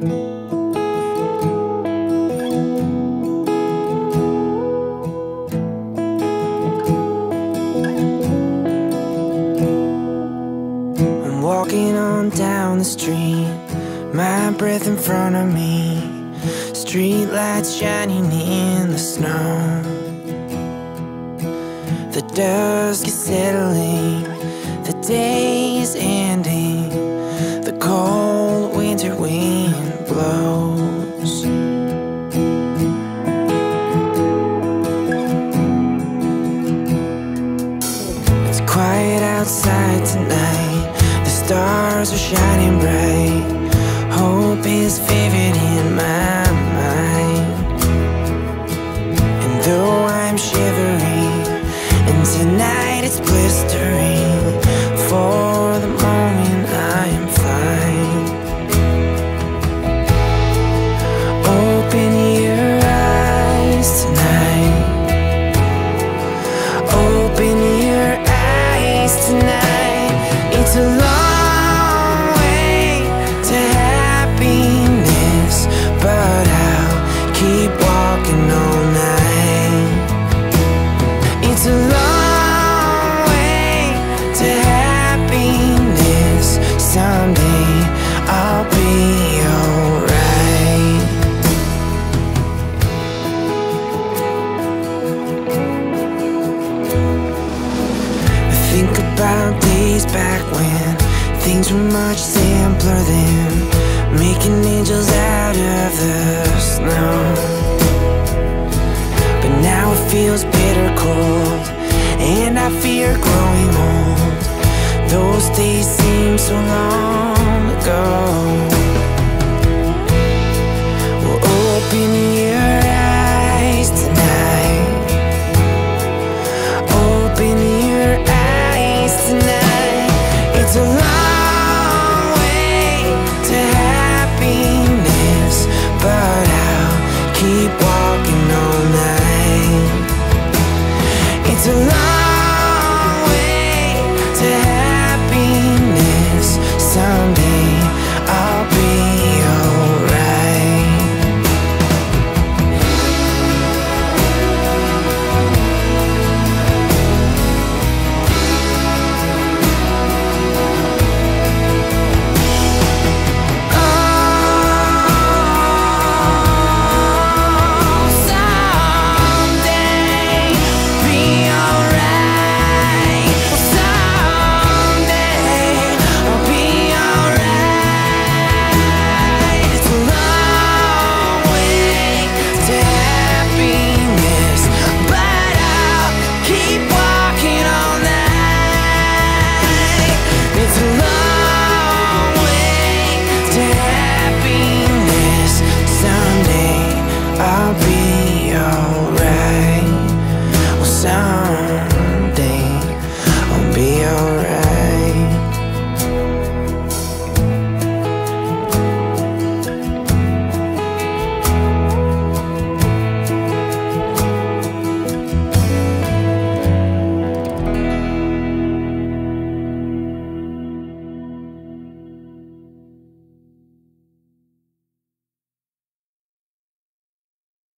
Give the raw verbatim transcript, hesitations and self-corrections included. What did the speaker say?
Walking on down the street, my breath in front of me, street lights shining in the snow. The dusk is settling, the day is ending, the cold winter wind blows. It's quiet outside tonight, stars are shining bright, hope is vivid in my mind. And though I'm shivering, and tonight it's blistering, for the moment I am fine. Open your eyes tonight, open your eyes tonight. It's a long but I'll keep walking all night. It's a long way to happiness. Someday I'll be alright. I think about days back when things were much simpler then, making angels out of the snow. But now it feels bitter cold, and I fear growing old. Those days seem so long ago.